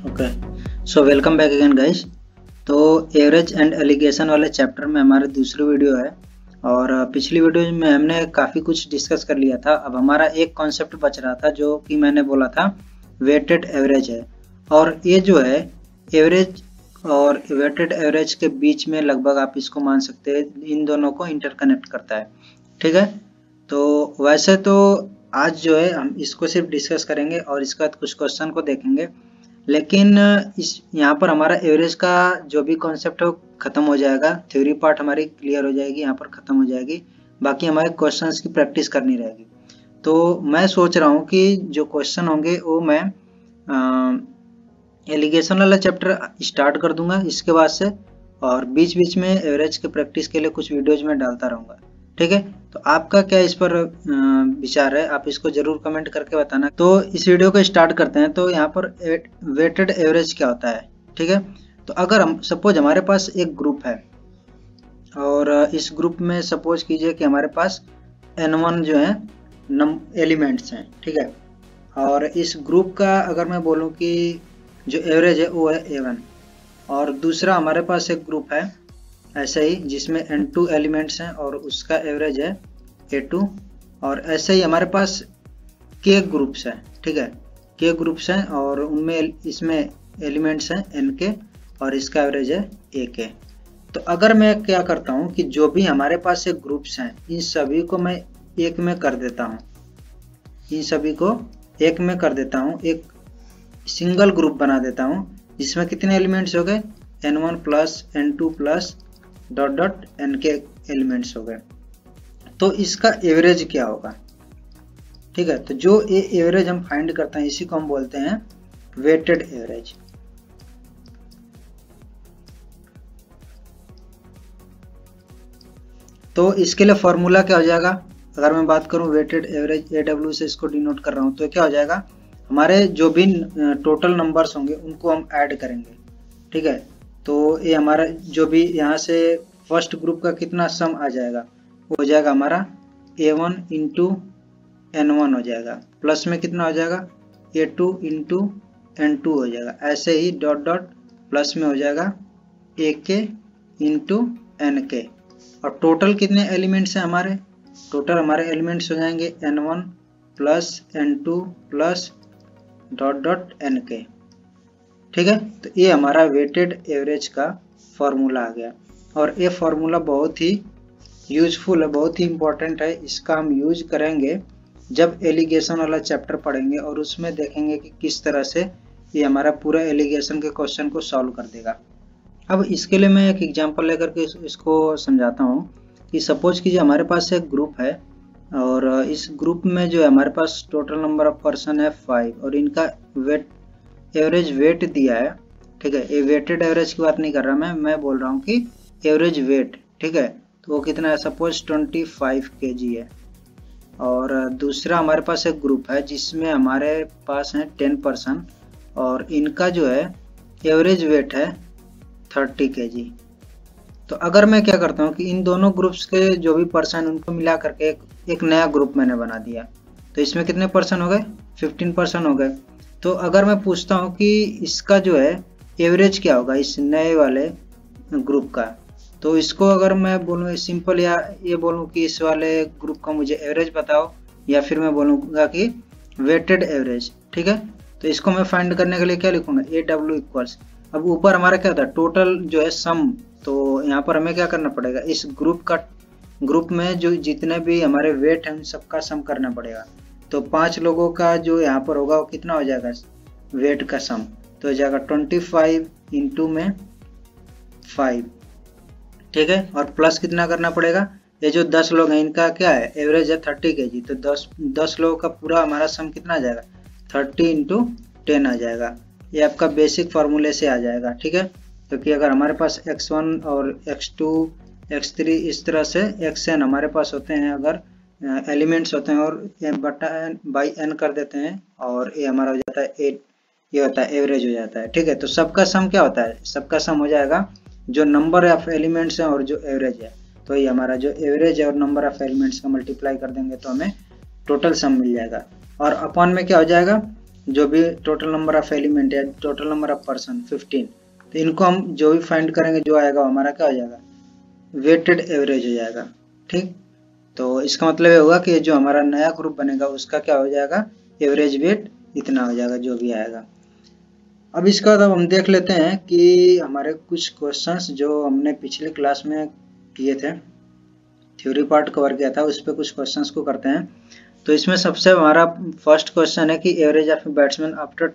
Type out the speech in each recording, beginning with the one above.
Okay, so welcome back again guys. तो average and alligation वाले chapter में हमारा दूसरी वीडियो है और पिछली वीडियो में हमने काफ़ी कुछ डिस्कस कर लिया था। अब हमारा एक कॉन्सेप्ट बच रहा था जो कि मैंने बोला था वेटेड एवरेज है। और ये जो है एवरेज और वेटेड एवरेज के बीच में लगभग आप इसको मान सकते हैं, इन दोनों को इंटरकनेक्ट करता है। ठीक है, तो वैसे तो आज जो है हम इसको सिर्फ डिस्कस करेंगे और इसके बाद कुछ क्वेश्चन को देखेंगे, लेकिन इस यहाँ पर हमारा एवरेज का जो भी कॉन्सेप्ट है वो खत्म हो जाएगा। थ्योरी पार्ट हमारी क्लियर हो जाएगी, यहाँ पर खत्म हो जाएगी। बाकी हमारे क्वेश्चंस की प्रैक्टिस करनी रहेगी। तो मैं सोच रहा हूँ कि जो क्वेश्चन होंगे वो मैं एलिगेशन वाला चैप्टर स्टार्ट कर दूंगा इसके बाद से, और बीच बीच में एवरेज के प्रैक्टिस के लिए कुछ वीडियोज में डालता रहूँगा। ठीक है, तो आपका क्या इस पर विचार है, आप इसको जरूर कमेंट करके बताना। तो इस वीडियो को स्टार्ट करते हैं। तो यहाँ पर वेटेड एवरेज क्या होता है। ठीक है, तो अगर हम सपोज हमारे पास एक ग्रुप है और इस ग्रुप में सपोज कीजिए कि हमारे पास n1 जो है एलिमेंट्स हैं। ठीक है, और इस ग्रुप का अगर मैं बोलूँ कि जो एवरेज है वो है a1, और दूसरा हमारे पास एक ग्रुप है ऐसे ही जिसमें n2 एलिमेंट्स हैं और उसका एवरेज है a2, और ऐसे ही हमारे पास k ग्रुप्स हैं। ठीक है, k ग्रुप्स हैं और उनमें इसमें एलिमेंट्स हैं nk और इसका एवरेज है ak। तो अगर मैं क्या करता हूँ कि जो भी हमारे पास एक ग्रुप्स हैं इन सभी को मैं एक में कर देता हूँ, इन सभी को एक में कर देता हूँ, एक सिंगल ग्रुप बना देता हूँ जिसमें कितने एलिमेंट्स हो गए n1 plus n2 plus dot dot nk elements हो गए। तो इसका एवरेज क्या होगा। ठीक है, तो जो एवरेज हम फाइंड करते हैं इसी को हम बोलते हैं वेटेड एवरेज। तो इसके लिए फॉर्मूला क्या हो जाएगा, अगर मैं बात करूं वेटेड एवरेज AW से इसको डिनोट कर रहा हूं, तो क्या हो जाएगा, हमारे जो भी टोटल नंबर्स होंगे उनको हम ऐड करेंगे। ठीक है, तो ये हमारा जो भी यहाँ से फर्स्ट ग्रुप का कितना सम आ जाएगा वो हो जाएगा हमारा a1 इंटू n1 हो जाएगा, प्लस में कितना हो जाएगा a2 इंटू n2 हो जाएगा, ऐसे ही डॉट डॉट प्लस में हो जाएगा ak इंटू nk। और टोटल कितने एलिमेंट्स हैं हमारे, टोटल हमारे एलिमेंट्स हो जाएंगे n1 plus n2 plus dot dot nk। ठीक है, तो ये हमारा वेटेड एवरेज का फॉर्मूला आ गया, और ये फॉर्मूला बहुत ही यूजफुल है, बहुत ही इम्पोर्टेंट है। इसका हम यूज करेंगे जब एलिगेशन वाला चैप्टर पढ़ेंगे और उसमें देखेंगे कि किस तरह से ये हमारा पूरा एलिगेशन के क्वेश्चन को सॉल्व कर देगा। अब इसके लिए मैं एक एग्जांपल लेकर के इसको समझाता हूँ कि सपोज कीजिए हमारे पास एक ग्रुप है और इस ग्रुप में जो है हमारे पास टोटल नंबर ऑफ पर्सन है 5 और इनका एवरेज वेट दिया है। ठीक है, ये वेटेड एवरेज की बात नहीं कर रहा मैं बोल रहा हूँ कि एवरेज वेट। ठीक है, तो वो कितना है, सपोज 25 kg है। और दूसरा हमारे पास एक ग्रुप है जिसमें हमारे पास है 10 पर्सन और इनका जो है एवरेज वेट है 30 kg। तो अगर मैं क्या करता हूँ कि इन दोनों ग्रुप्स के जो भी पर्सन उनको मिला करके एक नया ग्रुप मैंने बना दिया, तो इसमें कितने पर्सन हो गए, 15 पर्सन हो गए। तो अगर मैं पूछता हूँ कि इसका जो है एवरेज क्या होगा इस नए वाले ग्रुप का, तो इसको अगर मैं बोलूँ सिंपल, या ये बोलूँ कि इस वाले ग्रुप का मुझे एवरेज बताओ, या फिर मैं बोलूँगा कि वेटेड एवरेज। ठीक है, तो इसको मैं फाइंड करने के लिए क्या लिखूंगा, AW इक्वल्स, अब ऊपर हमारा क्या था टोटल जो है सम, तो यहाँ पर हमें क्या करना पड़ेगा, इस ग्रुप में जो जितने भी हमारे वेट हैं उन सबका सम करना पड़ेगा। तो 5 लोगों का जो यहाँ पर होगा वो कितना हो जाएगा वेट का सम, तो हो जाएगा 25 इंटू में 5। ठीक है, और प्लस कितना करना पड़ेगा, ये जो 10 लोग हैं इनका क्या है एवरेज है 30 kg, तो 10 लोगों का पूरा हमारा सम कितना आ जाएगा 30 इंटू 10 आ जाएगा। ये आपका बेसिक फार्मूले से आ जाएगा। ठीक है, क्योंकि अगर हमारे पास x1 और x2 x3 इस तरह से xn हमारे पास होते हैं, अगर एलिमेंट्स होते हैं और बटा बाई n कर देते हैं और ये हमारा हो जाता है 8, ये होता है एवरेज हो जाता है। ठीक है, तो सबका सम क्या होता है, सबका सम हो जाएगा जो नंबर ऑफ एलिमेंट्स हैं और जो एवरेज है, तो ये हमारा जो एवरेज है और नंबर ऑफ एलिमेंट्स का मल्टीप्लाई कर देंगे तो हमें टोटल सम मिल जाएगा। और अपॉन में क्या हो जाएगा, जो भी टोटल नंबर ऑफ एलिमेंट है, टोटल नंबर ऑफ पर्सन 15, तो इनको हम जो भी फाइंड करेंगे जो आएगा हमारा क्या हो जाएगा, वेटेड एवरेज हो जाएगा। ठीक, तो इसका मतलब ये होगा कि जो हमारा नया ग्रुप बनेगा उसका क्या हो जाएगा, एवरेज वेट इतना हो जाएगा जो भी आएगा। अब इसका बाद हम देख लेते हैं कि हमारे कुछ क्वेश्चंस जो हमने पिछले क्लास में किए थे, थ्योरी पार्ट कवर किया था, उस पर कुछ क्वेश्चंस को करते हैं। तो इसमें सबसे हमारा फर्स्ट क्वेश्चन है कि average of batsman after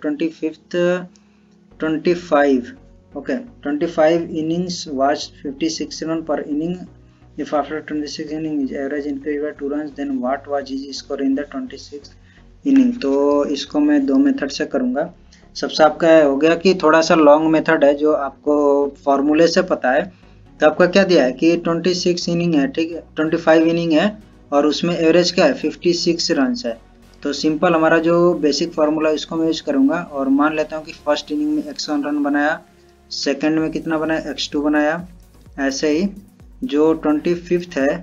25 okay 25 innings was 56 run पर inning, if after 26 inning his average increased by 2 runs then what was his score in the 26th inning। तो इसको मैं दो मेथड से करूंगा। सबसे आपका हो गया कि थोड़ा सा लॉन्ग मेथड है जो आपको फॉर्मूले से पता है। तो आपका क्या दिया है कि 26 इनिंग है, ठीक है, 25 इनिंग है और उसमें एवरेज क्या है 56 रन है। तो सिंपल हमारा जो बेसिक फार्मूला इसको मैं यूज करूंगा और मान लेता हूँ कि फर्स्ट इनिंग में x1 रन बनाया, सेकंड में कितना बनाया x2 बनाया, ऐसे ही जो 25th है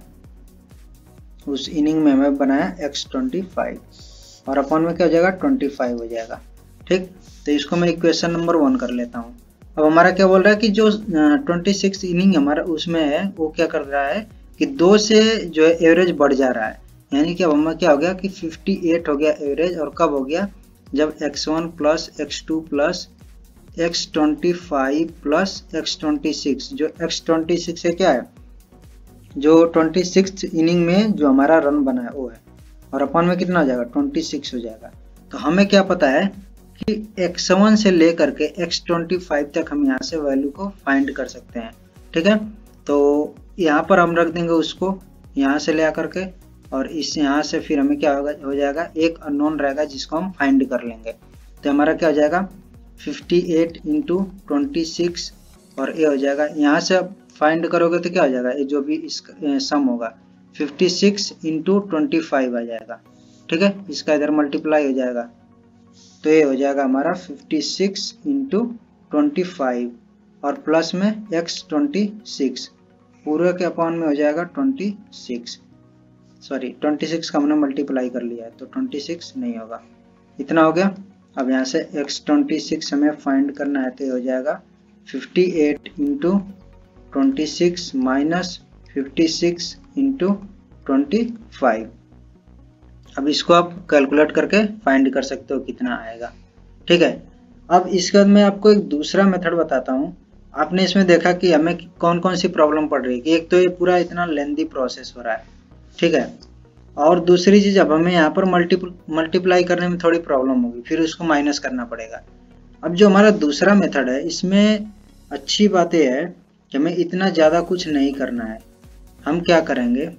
उस इनिंग में हमें बनाया x25 और अपन में क्या हो जाएगा 25 हो जाएगा। ठीक, तो इसको मैं इक्वेशन नंबर 1 कर लेता हूँ। अब हमारा क्या बोल रहा है कि जो 26 इनिंग हमारा उसमें है वो क्या कर रहा है कि 2 से जो है एवरेज बढ़ जा रहा है, यानी कि अब हमें क्या हो गया कि 58 हो गया एवरेज। और कब हो गया, जब x1 plus x2 plus x25 plus x26, जो x26 है क्या है, जो 26th इनिंग में जो हमारा रन बना है वो है, और अपन में कितना हो जाएगा 26 हो जाएगा। तो हमें क्या पता है कि x1 से लेकर के x25 तक हम यहाँ से वैल्यू को फाइंड कर सकते हैं। ठीक है, तो यहाँ पर हम रख देंगे उसको यहाँ से ले आकर के, और इस यहाँ से फिर हमें क्या होगा हो जाएगा एक अननोन रहेगा जिसको हम फाइंड कर लेंगे। तो हमारा क्या हो जाएगा 58 इंटू 26 और ये हो जाएगा, यहाँ से फाइंड करोगे तो क्या हो जाएगा, ये जो भी इसका सम होगा 56 इंटू 25 आ जाएगा। ठीक है, इसका इधर मल्टीप्लाई हो जाएगा तो ये हो जाएगा हमारा 56 इंटू 25 और प्लस में x26 पूरे के अपॉन में हो जाएगा 26, सॉरी 26 का हमने मल्टीप्लाई कर लिया है तो 26 नहीं होगा, इतना हो गया। अब यहाँ से x26 हमें फाइंड करना है तो हो जाएगा 58 इंटू 26 माइनस 56 इंटू 25। अब इसको आप कैलकुलेट करके फाइंड कर सकते हो कितना आएगा। ठीक है, अब इसके बाद मैं आपको एक दूसरा मेथड बताता हूँ। आपने इसमें देखा कि हमें कौन कौन सी प्रॉब्लम पड़ रही है कि एक तो ये पूरा इतना लेंदी प्रोसेस हो रहा है, ठीक है, और दूसरी चीज अब हमें यहाँ पर मल्टीप्लाई करने में थोड़ी प्रॉब्लम होगी, फिर उसको माइनस करना पड़ेगा। अब जो हमारा दूसरा मेथड है इसमें अच्छी बात यह है कि हमें इतना ज्यादा कुछ नहीं करना है। हम क्या करेंगे,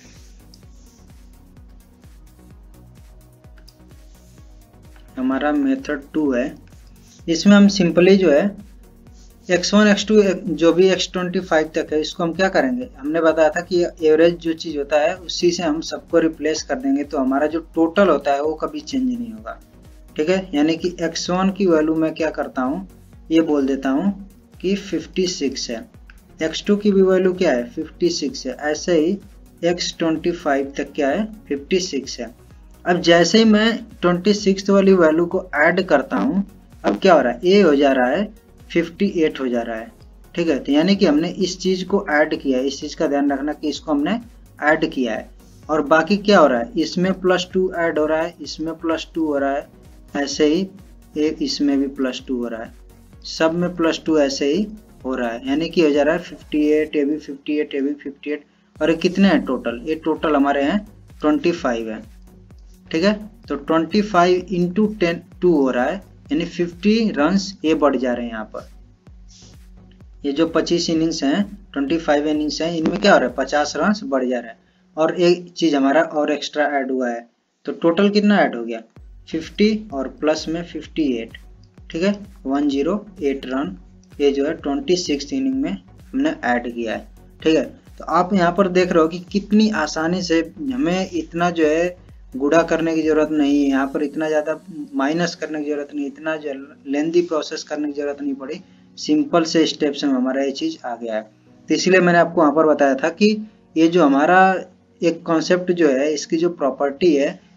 हमारा मेथड 2 है, इसमें हम सिंपली जो है x1 x2 जो भी x25 तक है इसको हम क्या करेंगे, हमने बताया था कि एवरेज जो चीज होता है उसी से हम सबको रिप्लेस कर देंगे तो हमारा जो टोटल होता है वो कभी चेंज नहीं होगा। ठीक है, यानी कि x1 की वैल्यू मैं क्या करता हूँ, ये बोल देता हूँ कि 56 है, x2 की भी वैल्यू क्या है 56 है, ऐसे ही x25 तक क्या है 56 है। अब जैसे ही मैं 26 वाली वैल्यू को ऐड करता हूं, अब क्या हो रहा है, ए हो जा रहा है 58 हो जा रहा है। ठीक है, तो यानी कि हमने इस चीज को ऐड किया है, इस चीज का ध्यान रखना कि इसको हमने ऐड किया है। और बाकी क्या हो रहा है, इसमें +2 ऐड हो रहा है, इसमें +2 हो रहा है, ऐसे ही इसमें भी +2 हो रहा है, सब में +2 ऐसे ही हो रहा है, यानी कि हो जा रहा है 58, ये भी 58, ये भी 58, और ये कितने हैं टोटल, ये टोटल हमारे हैं 25 है। ठीक है, तो 25 इंटू 2 हो रहा है, यानी 50 रन्स ये बढ़ जा रहे हैं। यहाँ पर ये जो 25 इनिंग्स हैं 25 इनिंग्स हैं इनमें क्या हो रहा है 50 रन्स बढ़ जा रहे हैं, और एक चीज हमारा और एक्स्ट्रा ऐड हुआ है, तो टोटल कितना ऐड हो गया 50 और प्लस में 58। ठीक है, 108 रन ये जो है 26 इनिंग में हमने ऐड किया है। ठीक है, तो आप यहाँ पर देख रहे हो कि कितनी आसानी से हमें इतना जो है गुणा करने की जरूरत नहीं है, यहाँ पर इतना ज्यादा माइनस करने की जरूरत नहीं, इतना लेंदी प्रोसेस करने की जरूरत नहीं पड़ी, सिंपल से स्टेप्स में हमारा ये चीज आ गया है। तो इसलिए मैंने आपको वहां पर बताया था कि ये जो हमारा एक कॉन्सेप्ट जो है इसकी जो प्रॉपर्टी है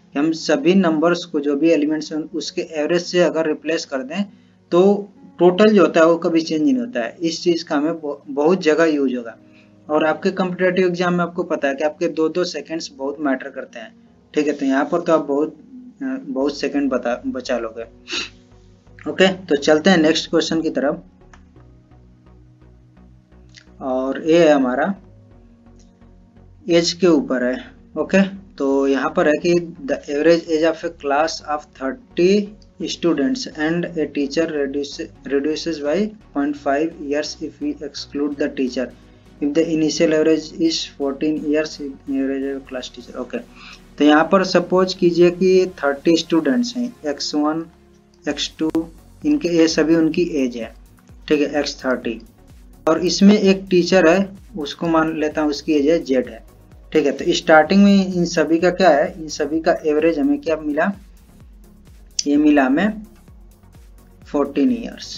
कि हम सभी नंबर्स को जो भी एलिमेंट्स हैं उसके एवरेज से अगर रिप्लेस कर दें तो टोटल जो होता है वो कभी चेंज नहीं होता है। इस चीज का हमें बहुत जगह यूज होगा। और आपके कॉम्पिटेटिव एग्जाम में आपको पता है कि आपके 2-2 सेकंड्स बहुत मैटर करते हैं। ठीक है, तो यहाँ पर तो आप बहुत सेकंड बचा लोगे। ओके, तो चलते हैं नेक्स्ट क्वेश्चन की तरफ। और ये है हमारा एज के ऊपर है। ओके, तो यहाँ पर है कि the average age of a class of 30 students and a teacher reduces by 0.5 years if we exclude the teacher if the initial average is 14 years average of class teacher। Okay, तो यहाँ पर suppose कीजिए कि 30 students हैं, x1 x2 इनके ये सभी उनकी एज है। ठीक है, x30, और इसमें एक टीचर है, उसको मान लेता हूँ उसकी एज है z है। ठीक है, तो स्टार्टिंग में इन सभी का क्या है, इन सभी का एवरेज हमें क्या मिला, ये मिला हमें 14 ईयर्स।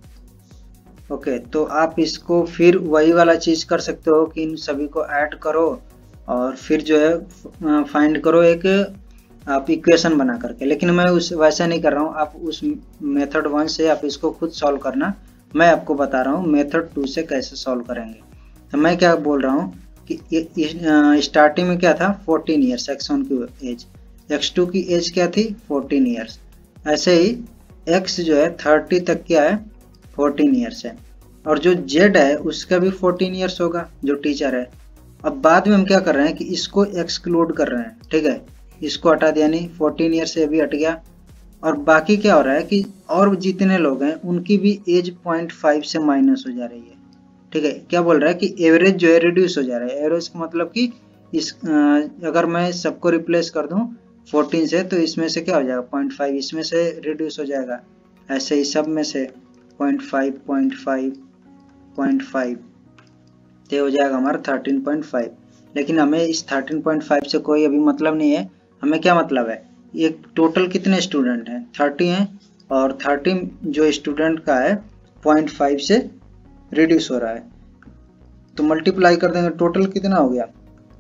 ओके, तो आप इसको फिर वही वाला चीज कर सकते हो कि इन सभी को ऐड करो और फिर जो है फाइंड करो एक आप इक्वेशन बना करके। लेकिन मैं वैसा नहीं कर रहा हूँ, आप उस मेथड 1 से आप इसको खुद सॉल्व करना। मैं आपको बता रहा हूँ मेथड 2 से कैसे सॉल्व करेंगे। तो मैं क्या बोल रहा हूँ कि स्टार्टिंग में क्या था 14 ईयर्स x1 की एज, x2 की एज क्या थी 14 ईयर्स, ऐसे ही x जो है 30 तक क्या है 14 ईयर्स है, और जो z है उसका भी 14 ईयर्स होगा जो टीचर है। अब बाद में हम क्या कर रहे हैं कि इसको एक्सक्लूड कर रहे हैं। ठीक है, इसको हटा दिया, नहीं 14 ईयर्स से भी हट गया, और बाकी क्या हो रहा है कि और जितने लोग हैं उनकी भी एज 0.5 से माइनस हो जा रही है। ठीक है, क्या बोल रहा है कि एवरेज जो है रिड्यूस हो जा रहा है। एवरेज का मतलब कि इस अगर मैं सबको रिप्लेस कर दूं 14 से तो इसमें से क्या हो जाएगा 0.5 इसमें से रिड्यूस हो जाएगा। ऐसे ही सब में से 0.5 0.5 0.5 तो हो जाएगा हमारा 13.5। लेकिन हमें इस 13.5 से कोई अभी मतलब नहीं है। हमें क्या मतलब है, ये टोटल कितने स्टूडेंट हैं 30 हैं, और 30 जो स्टूडेंट का है 0.5 से रिड्यूस हो रहा है, तो मल्टीप्लाई कर देंगे टोटल कितना हो गया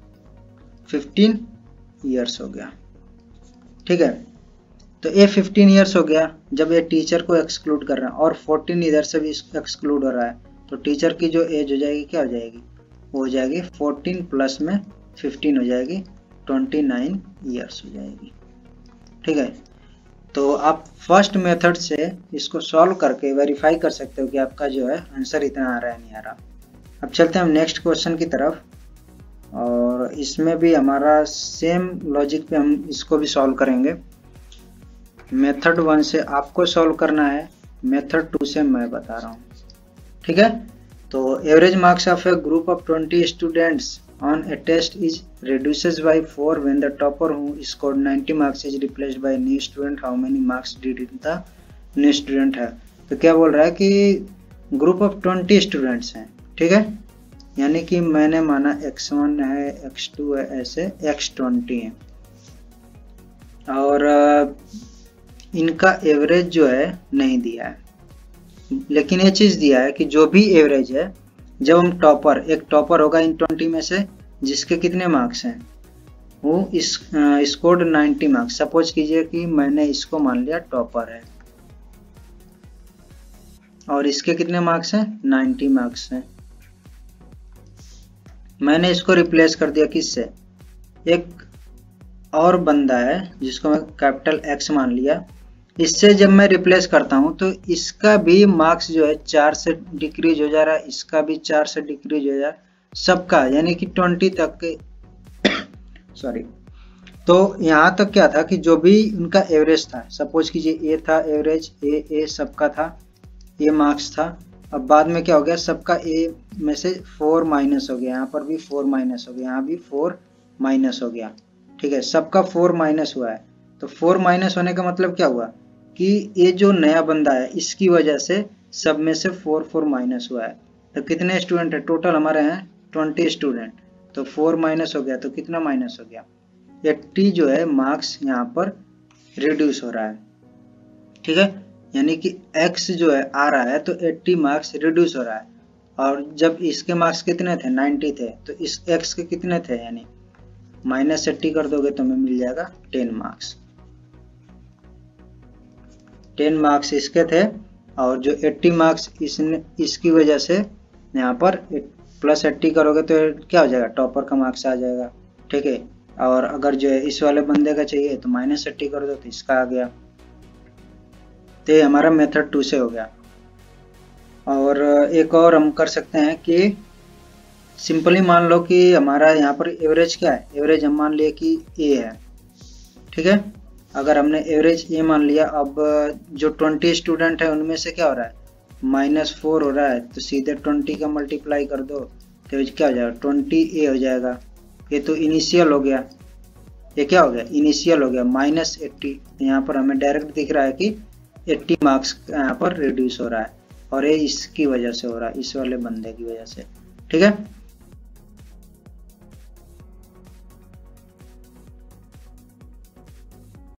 15 ईयर्स हो गया। ठीक है, तो ये 15 ईयर्स हो गया जब ये टीचर को एक्सक्लूड कर रहा है, और 14 इधर से भी एक्सक्लूड हो रहा है, तो टीचर की जो एज हो जाएगी क्या हो जाएगी, वो हो जाएगी 14 प्लस में 15 हो जाएगी 29 ईयर्स हो जाएगी। ठीक है, तो आप फर्स्ट मेथड से इसको सॉल्व करके वेरीफाई कर सकते हो कि आपका जो है आंसर इतना आ रहा है नहीं आ रहा। अब चलते हैं हम नेक्स्ट क्वेश्चन की तरफ, और इसमें भी हमारा सेम लॉजिक पे हम इसको भी सॉल्व करेंगे। मेथड 1 से आपको सॉल्व करना है, मेथड 2 से मैं बता रहा हूँ। ठीक है, तो average marks of a group of 20 students on a test is reduces by 4 when the topper who scored 90 marks is replaced by a new student. How many marks did the new student have? तो क्या बोल रहा है कि group of 20 students हैं। ठीक है, यानी कि मैंने माना x1 है x2 है ऐसे x20 है, और इनका एवरेज जो है नहीं दिया है, लेकिन ये चीज दिया है कि जो भी एवरेज है जब हम टॉपर, एक टॉपर होगा इन 20 में से जिसके कितने मार्क्स हैं, वो स्कोर्ड 90 मार्क्स। सपोज कीजिए कि मैंने इसको मान लिया टॉपर है और इसके कितने मार्क्स हैं 90 मार्क्स हैं। मैंने इसको रिप्लेस कर दिया किससे, एक और बंदा है जिसको मैं कैपिटल X मान लिया, इससे जब मैं रिप्लेस करता हूं तो इसका भी मार्क्स जो है 4 से डिक्रीज हो जा रहा है, इसका भी 4 से डिक्रीज हो जा रहा है, सबका, यानी कि 20 तक के सॉरी। तो यहाँ तक क्या था कि जो भी उनका एवरेज था, सपोज कीजिए ए था एवरेज, ए सबका था, ये मार्क्स था। अब बाद में क्या हो गया, सबका ए में से 4 माइनस हो गया, यहाँ पर भी 4 माइनस हो गया, यहाँ भी 4 माइनस हो गया। ठीक है, सबका 4 माइनस हुआ है। तो 4 माइनस होने का मतलब क्या हुआ कि ये जो नया बंदा है इसकी वजह से सब में से 4 माइनस हुआ है। तो कितने स्टूडेंट है टोटल हमारे हैं 20 स्टूडेंट, तो 4 माइनस हो गया तो कितना माइनस हो गया 80 जो है मार्क्स यहाँ पर रिड्यूस हो रहा है। ठीक है, यानी कि x जो है आ रहा है तो 80 मार्क्स रिड्यूस हो रहा है, और जब इसके मार्क्स कितने थे 90 थे, तो इस x के कितने थे, यानी -80 कर दोगे तो हमें मिल जाएगा 10 मार्क्स। 10 मार्क्स इसके थे, और जो 80 मार्क्स इसकी वजह से यहाँ पर +80 करोगे तो क्या हो जाएगा, टॉपर का मार्क्स आ जाएगा। ठीक है, और अगर जो है इस वाले बंदे का चाहिए तो -80 कर दो तो इसका आ गया। तो ये हमारा मेथड 2 से हो गया। और एक और हम कर सकते हैं कि सिंपली मान लो कि हमारा यहाँ पर एवरेज क्या है, एवरेज हम मान लिए कि ए है। ठीक है, अगर हमने एवरेज ए मान लिया, अब जो 20 स्टूडेंट है उनमें से क्या हो रहा है, -4 हो रहा है, तो सीधे 20 का मल्टीप्लाई कर दो तो क्या हो जाएगा, 20A हो जाएगा। ये तो इनिशियल हो गया, ये क्या हो गया, इनिशियल हो गया। -80 यहाँ पर हमें डायरेक्ट दिख रहा है कि 80 मार्क्स यहाँ पर रिड्यूस हो रहा है, और ये इसकी वजह से हो रहा है, इस वाले बंदे की वजह से। ठीक है।